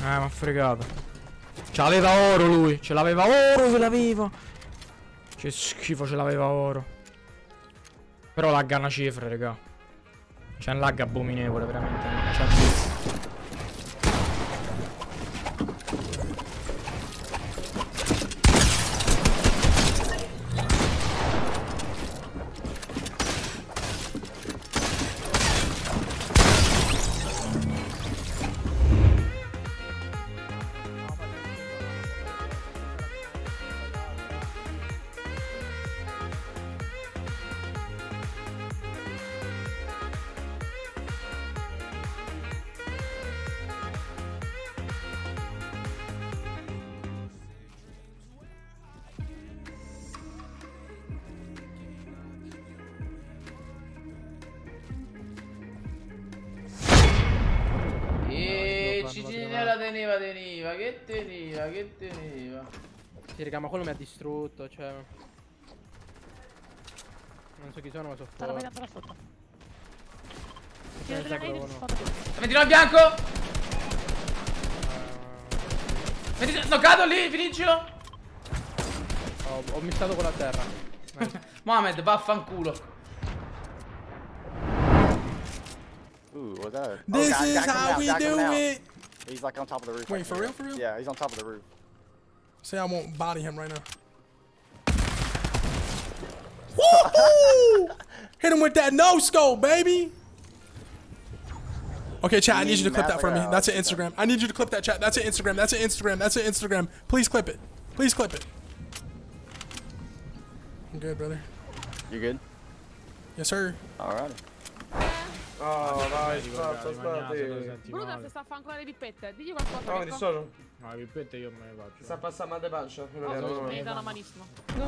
m'ha fregato. Ce l'aveva oro lui. Ce l'aveva oro, ce l'aveva. Che schifo, ce l'aveva oro. Però lagga una cifra, raga. C'è un lag abominevole, veramente. C'è un... Cicinella teneva, che teneva. Sì, raga, ma quello mi ha distrutto, cioè. Non so chi sono, ma so Stanno fuori. vedendo da sotto. Cioè, Tira della neve e si spada tutto. Mettilo al bianco! Knoccato lì, finiscilo! Ho missato quello a terra. Mohamed, vaffanculo. Ooh, what's that? This guy- is guy coming how out, we guy do coming out. it. He's like on top of the roof. Wait, right for here. real, for real? Yeah, he's on top of the roof. Say I won't body him right now. Woo! Hit him with that no scope, baby. Okay, chat, I need you to clip that for me. That's an Instagram. I need you to clip that, chat. That's an Instagram. That's an Instagram. That's an Instagram. Please clip it. Please clip it. I'm good, brother. You good? Yes, sir. Alright. Oh, vai, aspetta. Bruno si sta a fare ancora le pippette. Digli qualcosa. No, mi sono. No, le pippette io me le faccio. Sta passando mal de pancia. Quello che No, era. mi dà una manissima.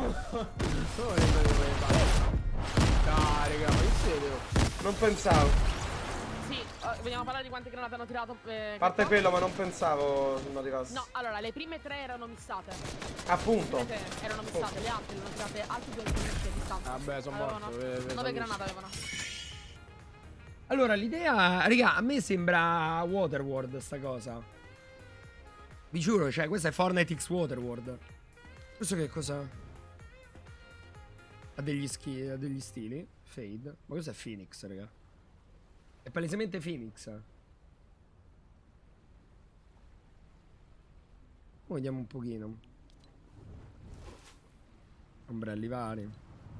Dai, raga, ma che siete? Non pensavo. Sì, vogliamo parlare di quante granate hanno tirato. A parte quello, ma non pensavo se non arrivasse. No, allora, le prime tre erano missate. Appunto. Le prime tre erano missate, le altre le hanno tirate altri 2 km di distanza. Vabbè, sono Avevano morto. 9 granate avevano. Allora, l'idea, raga, a me sembra Waterworld sta cosa. Vi giuro, cioè, questa è Fortnite X Waterworld. Questo che cosa? Ha degli stili. Fade. Ma questo è Phoenix, raga. È palesemente Phoenix. Vediamo un pochino. Ombrelli vari.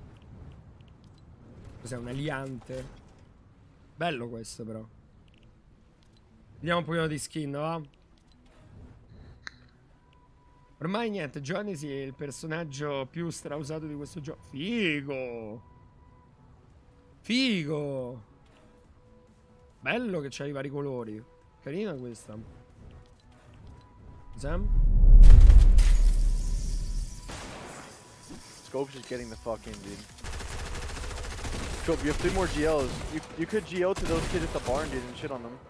Cos'è, un aliante? Bello questo però. Vediamo un pochino di skin, va? Ormai niente, Jonesy è il personaggio più strausato di questo gioco. Figo! Figo! Bello che c'ha i vari colori. Carina questa. Sam? Scope's just getting the fuck in, dude. Scope, you have 3 more GLs. You could GO to those kids at the barn, dude, and shit on them.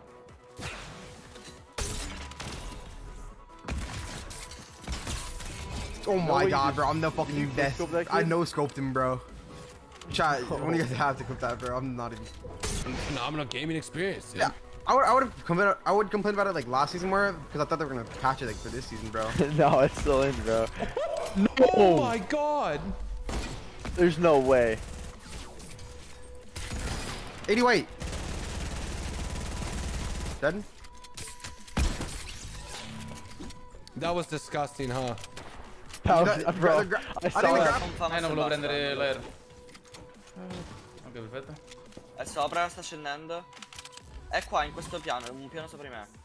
Oh No my way, god, dude. bro, I'm the fucking You best. scope that I kid? no scoped him, bro. Chat, only guys have to clip that, bro. I'm not even. Phenomenal gaming experience, dude. Yeah, I would complain about it like last season more because I thought they were gonna patch it like for this season, bro. No, it's still in, bro. No! Oh my god! There's no way. 88. Dead? That was disgusting, huh? Bro, I saw that. Non volevo prendere l'aereo. Ok, perfetto. È sopra, sta scendendo. È qua, in questo piano, è un piano sopra di me.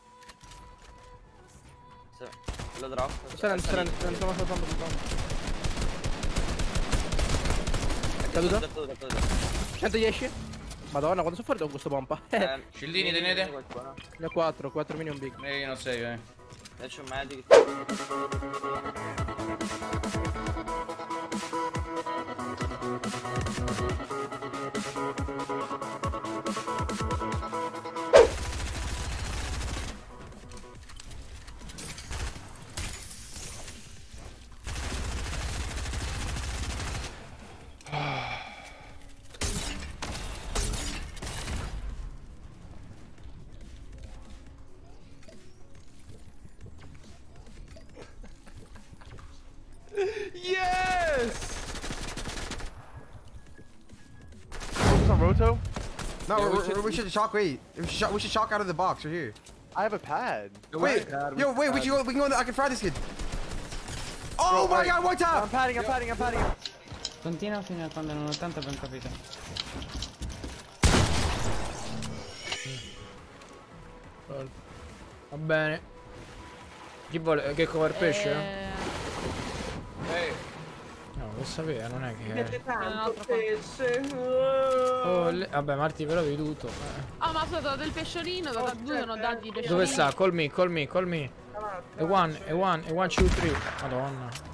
Sì, lo drop. Sto saltando. È caduto? 110? Madonna, quando sono fuori da questo pompa? Scildini, tenete? Ne ho 4 mini un big. Io non sei, C'è un medic. Roto? No, Yeah, we should shock. Wait, we should shock out of the box right here. I have a pad. Wait, yo, wait, we can go. I can fry this kid. Oh my God, one tap! I'm padding. Continua fino a quando non ho tanto ben capito. Va bene. Chi vuole? Che cover pesce? No, lo sapere, non è che... Vabbè, Marti però di tutto. Ah, ma sono dato del pesciolino, ho dato due, non ho dati i pesciolini. Dove sta? Call me. E one, 2, 3. Madonna.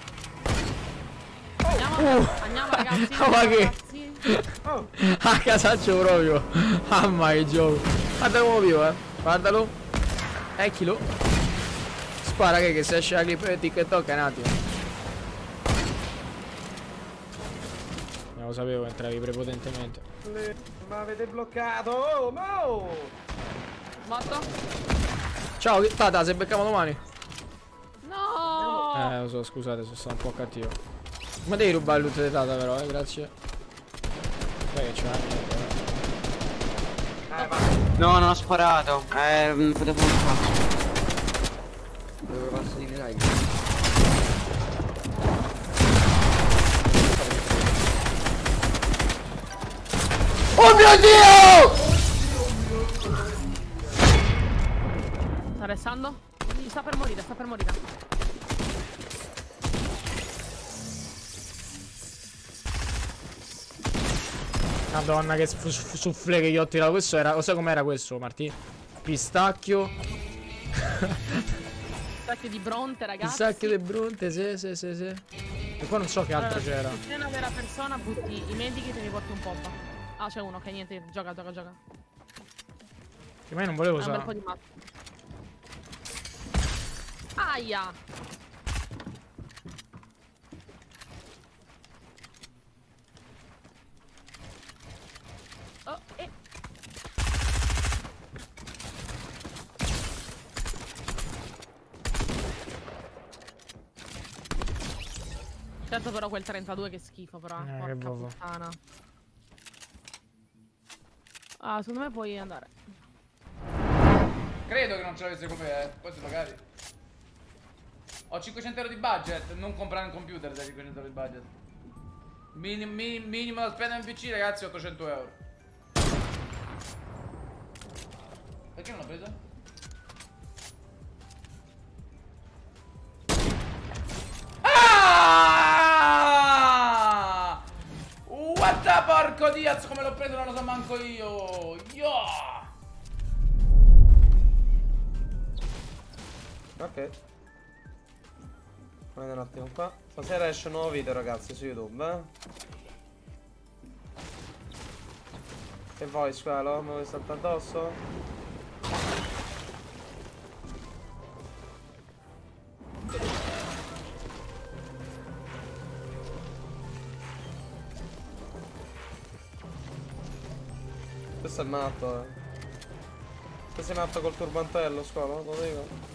Andiamo ragazzi. Ma che? A casaccio proprio. Mamma che gioco. Guarda come vivo, guardalo. Eccolo. Spara che se esce la clip di TikTok è un attimo. Non lo sapevo, entravi prepotentemente. Ma avete bloccato. Oh, no! Morto? Ciao, Tata, se becchiamo domani. No! Lo so, scusate, sono stato un po' cattivo. Ma devi rubare il loot di Tata però, grazie. Poi che c'è No, non ho sparato. Potevo non farlo. Dove posso dire dai? Oh mio Dio! Sta restando? Sta per morire, Madonna che soufflé che gli ho tirato. Questo era... Lo sai com'era questo, Martì? Pistacchio. Pistacchio di Bronte, ragazzi. Pistacchio di Bronte, sì. E qua non so che altro c'era. Se sei una vera persona, butti i medici e te ne porti un pompa. Ah, c'è uno, ok, niente, gioca. Che ma io non volevo Un bel usare. po' di mazzo. Aia! Oh, Certo però quel 32 che schifo però, porca puttana. Ah, secondo me puoi andare. Credo che non ce l'avesse con me, poi se magari. Ho 500 euro di budget, non comprare un computer da 500 euro di budget. Minimo da spendere in PC, ragazzi, 800 euro. Perché non l'ho preso? Ah! What the porco Diaz, come l'ho preso non lo so manco io. Ok. Guarda un attimo qua. Stasera esce un nuovo video ragazzi su YouTube, Che vuoi squalo? Mi vuoi saltare addosso? Questo è matto, Questo è matto col turbantello, squalo, lo dico.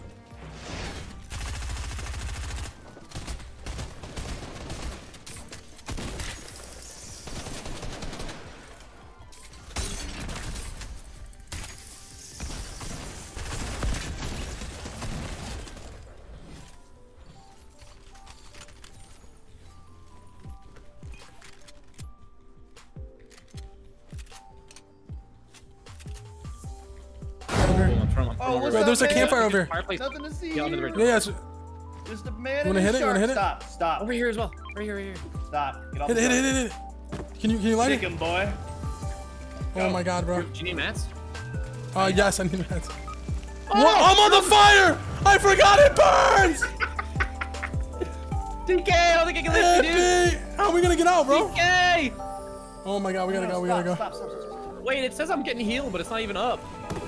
Bro, there's a campfire over here. Nothing to see. Yeah, it's... Just a man. You wanna hit it? You wanna hit it? Stop. Over here as well. Right here. Stop. Get off Hit it. Can you light Sick it? him, boy. Oh my God, bro. Do you need mats? Yes, I need mats. What? I'm on the fire! I forgot it burns! DK, I don't think I can lift you, dude. How are we gonna get out, bro? DK! Oh my God, we gotta go. Stop. Wait, it says I'm getting healed, but it's not even up.